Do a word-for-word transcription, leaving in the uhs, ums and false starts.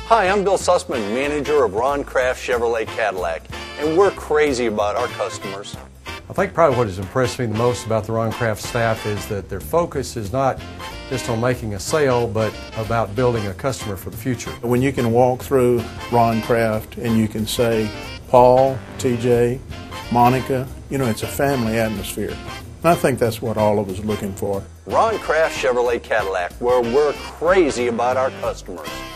Hi, I'm Bill Sussman, manager of Ron Kraft Chevrolet Cadillac, and we're crazy about our customers. I think probably what has impressed me the most about the Ron Kraft staff is that their focus is not just on making a sale, but about building a customer for the future. When you can walk through Ron Kraft and you can say, Paul, T J, Monica, you know, it's a family atmosphere. And I think that's what all of us are looking for. Ron Kraft Chevrolet Cadillac, where we're crazy about our customers.